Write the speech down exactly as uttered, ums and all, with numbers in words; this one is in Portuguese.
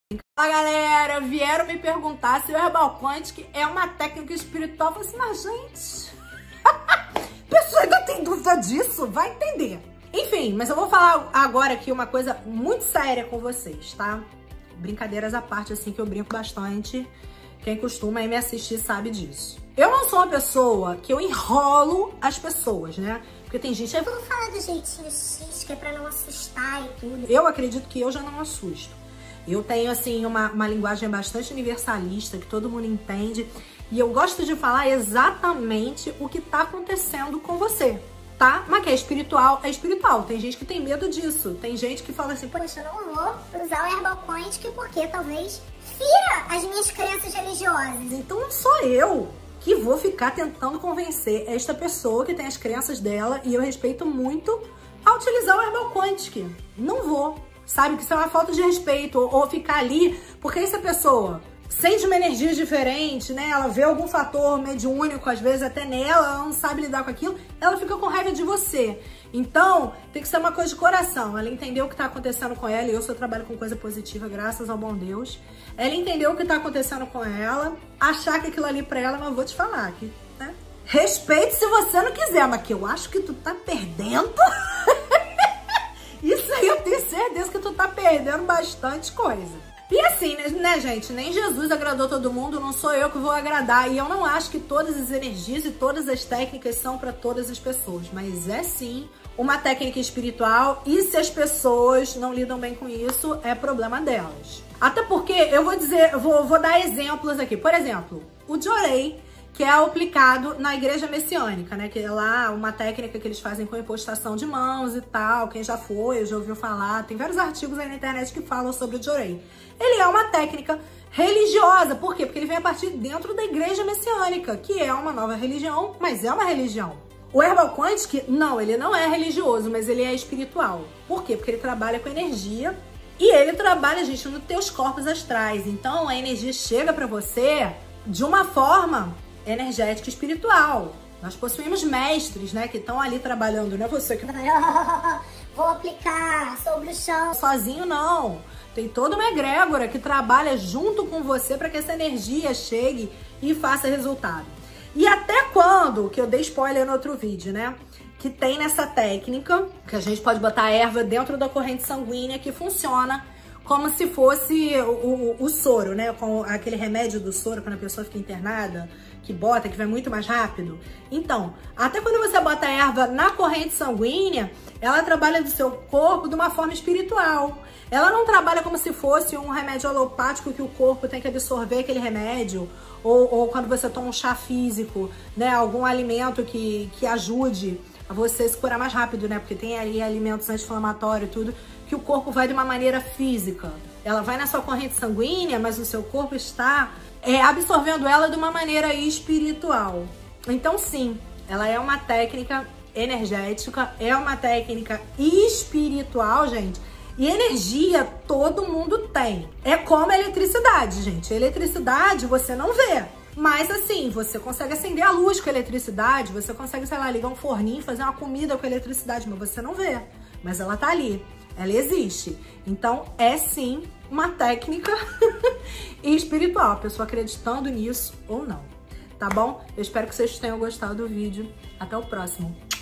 Fala galera, vieram me perguntar se o Herbal Quantic é uma técnica espiritual. Eu falei assim, mas gente, pessoa ainda tem dúvida disso? Vai entender. Enfim, mas eu vou falar agora aqui uma coisa muito séria com vocês, tá? Brincadeiras à parte, assim, que eu brinco bastante. Quem costuma aí me assistir sabe disso. Eu não sou uma pessoa que eu enrolo as pessoas, né? Porque tem gente... Eu vou falar do jeitinho X, que é pra não assustar e tudo. Eu acredito que eu já não assusto. Eu tenho, assim, uma, uma linguagem bastante universalista, que todo mundo entende. E eu gosto de falar exatamente o que tá acontecendo com você, tá? Mas que é espiritual, é espiritual. Tem gente que tem medo disso. Tem gente que fala assim... Poxa, eu não vou usar o Herbal Quantic porque talvez fira as minhas crenças religiosas. Então não sou eu que vou ficar tentando convencer esta pessoa que tem as crenças dela, e eu respeito muito, a utilizar o Herbal Quantic. Não vou. Sabe, que isso é uma falta de respeito, ou, ou ficar ali, porque aí se a pessoa sente uma energia diferente, né, ela vê algum fator mediúnico, às vezes até nela, ela não sabe lidar com aquilo, ela fica com raiva de você. Então, tem que ser uma coisa de coração, ela entendeu o que tá acontecendo com ela, e eu só trabalho com coisa positiva, graças ao bom Deus. Ela entendeu o que tá acontecendo com ela, achar que aquilo ali pra ela, mas eu vou te falar, que, né, respeite se você não quiser, mas que eu acho que tu tá perdendo... Isso aí eu tenho certeza que tu tá perdendo bastante coisa. E assim, né, gente? Nem Jesus agradou todo mundo, não sou eu que vou agradar. E eu não acho que todas as energias e todas as técnicas são para todas as pessoas. Mas é sim uma técnica espiritual, e se as pessoas não lidam bem com isso, é problema delas. Até porque, eu vou dizer, eu vou, vou dar exemplos aqui. Por exemplo, o Jorei, que é aplicado na igreja messiânica, né? Que é lá uma técnica que eles fazem com impostação de mãos e tal. Quem já foi, já ouviu falar. Tem vários artigos aí na internet que falam sobre o Jorei. Ele é uma técnica religiosa. Por quê? Porque ele vem a partir dentro da igreja messiânica, que é uma nova religião, mas é uma religião. O Herbal Quantic, não, ele não é religioso, mas ele é espiritual. Por quê? Porque ele trabalha com energia, e ele trabalha, gente, nos teus corpos astrais. Então, a energia chega pra você de uma forma energética e espiritual. Nós possuímos mestres, né, que estão ali trabalhando, não é você que... Vou aplicar sobre o chão. Sozinho não. Tem toda uma egrégora que trabalha junto com você para que essa energia chegue e faça resultado. E até quando, que eu dei spoiler no outro vídeo, né, que tem nessa técnica, que a gente pode botar a erva dentro da corrente sanguínea, que funciona como se fosse o, o, o soro, né? Com aquele remédio do soro, quando a pessoa fica internada, que bota, que vai muito mais rápido. Então, até quando você bota a erva na corrente sanguínea, ela trabalha do seu corpo de uma forma espiritual. Ela não trabalha como se fosse um remédio alopático que o corpo tem que absorver aquele remédio, ou, ou quando você toma um chá físico, né? Algum alimento que, que ajude a você se curar mais rápido, né? Porque tem ali alimentos anti-inflamatórios e tudo, que o corpo vai de uma maneira física. Ela vai na sua corrente sanguínea, mas o seu corpo está é, absorvendo ela de uma maneira espiritual. Então, sim, ela é uma técnica energética, é uma técnica espiritual, gente. E energia todo mundo tem. É como a eletricidade, gente. A eletricidade você não vê. Mas assim, você consegue acender a luz com a eletricidade, você consegue, sei lá, ligar um forninho, fazer uma comida com a eletricidade, mas você não vê. Mas ela tá ali. Ela existe. Então, é sim uma técnica espiritual, a pessoa acreditando nisso ou não. Tá bom? Eu espero que vocês tenham gostado do vídeo. Até o próximo.